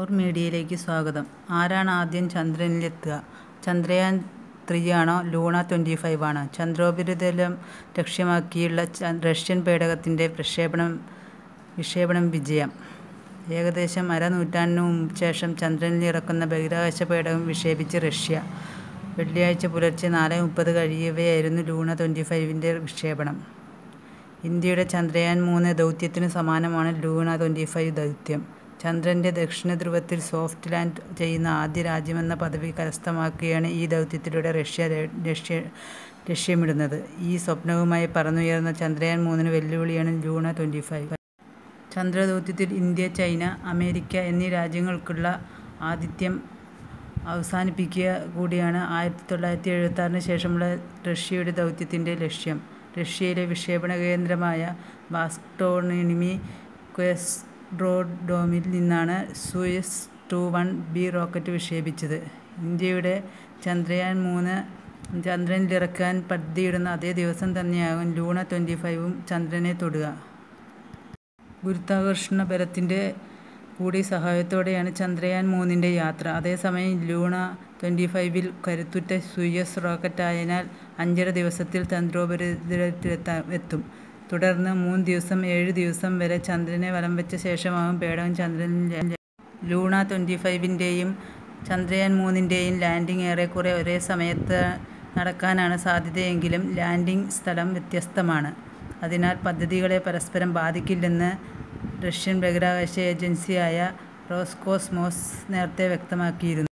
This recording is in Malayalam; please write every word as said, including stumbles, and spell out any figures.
പവർ മീഡിയയിലേക്ക് സ്വാഗതം. ആരാണ് ആദ്യം ചന്ദ്രനിലെത്തുക? ചന്ദ്രയാൻ ത്രീ ആണോ ലൂണ ട്വന്റി ഫൈവ് ആണോ? ചന്ദ്രോപരിതലം ലക്ഷ്യമാക്കിയുള്ള റഷ്യൻ പേടകത്തിന്റെ പ്രക്ഷേപണം വിക്ഷേപണം വിജയം. ഏകദേശം അരനൂറ്റാണ്ടിനു ശേഷം ചന്ദ്രനിൽ ഇറക്കുന്ന ബഹിരാകാശ പേടകം വിക്ഷേപിച്ച് റഷ്യ. വെള്ളിയാഴ്ച പുലർച്ചെ നാല് മുപ്പത് കഴിയവെയായിരുന്നു ലൂണ ട്വന്റി ഫൈവിന്റെ വിക്ഷേപണം. ഇന്ത്യയുടെ ചന്ദ്രയാൻ മൂന്ന് ദൗത്യത്തിനു സമാനമാണ് ലൂണ ട്വന്റി ഫൈവ് ദൗത്യം. ചന്ദ്രന്റെ ദക്ഷിണധ്രുവത്തിൽ സോഫ്റ്റ് ലാൻഡ് ചെയ്യുന്ന ആദ്യ രാജ്യമെന്ന പദവി കരസ്ഥമാക്കുകയാണ് ഈ ദൗത്യത്തിലൂടെ റഷ്യ ലക്ഷ്യ ലക്ഷ്യമിടുന്നത്. ഈ സ്വപ്നവുമായി പറന്നുയർന്ന ചന്ദ്രയാൻ മൂന്നിന് വെല്ലുവിളിയാണ് ലൂണ ട്വന്റി ഫൈവ്. ചന്ദ്രദൗത്യത്തിൽ ഇന്ത്യ, ചൈന, അമേരിക്ക എന്നീ രാജ്യങ്ങൾക്കുള്ള ആതിഥ്യം അവസാനിപ്പിക്കുക കൂടിയാണ് ആയിരത്തി തൊള്ളായിരത്തി എഴുപത്തിയാറിന് ശേഷമുള്ള റഷ്യയുടെ ദൗത്യത്തിന്റെ ലക്ഷ്യം. റഷ്യയിലെ വിക്ഷേപണ കേന്ദ്രമായ വാസ്ക്ടോണിമി ക്വസ്ഡ്രോഡോമിൽ നിന്നാണ് Soyuz two one B rocket വിക്ഷേപിച്ചത്. ഇന്ത്യയുടെ ചന്ദ്രയാൻ മൂന്ന് ചന്ദ്രനിലിറക്കാൻ പദ്ധതിയിടുന്ന അതേ ദിവസം തന്നെയാകും ലൂണ ട്വന്റി ഫൈവും ചന്ദ്രനെ തൊടുക. ഗുരുത്വാകർഷണ ബലത്തിന്റെ കൂടി സഹായത്തോടെയാണ് ചന്ദ്രയാൻ മൂന്നിന്റെ യാത്ര. അതേസമയം ലൂണ ട്വന്റി ഫൈവിൽ കരുത്തുറ്റ സോയുസ് റോക്കറ്റായതിനാൽ അഞ്ചര ദിവസത്തിൽ ചന്ദ്രോപരിതലത്തിലെത്തും. തുടർന്ന് മൂന്ന് ദിവസം ഏഴ് ദിവസം വരെ ചന്ദ്രനെ വലംവെച്ച ശേഷമാകും പേടകം ചന്ദ്രനിൽ. ലൂണ ട്വന്റി ഫൈവിന്റെയും ചന്ദ്രയാൻ മൂന്നിന്റെയും ലാൻഡിംഗ് ഏറെക്കുറെ ഒരേ സമയത്ത് നടക്കാനാണ് സാധ്യതയെങ്കിലും ലാൻഡിംഗ് സ്ഥലം വ്യത്യസ്തമാണ്. അതിനാൽ പദ്ധതികളെ പരസ്പരം ബാധിക്കില്ലെന്ന് റഷ്യൻ ബഹിരാകാശ ഏജൻസിയായ റോസ്കോസ്മോസ് നേരത്തെ വ്യക്തമാക്കിയിരുന്നു.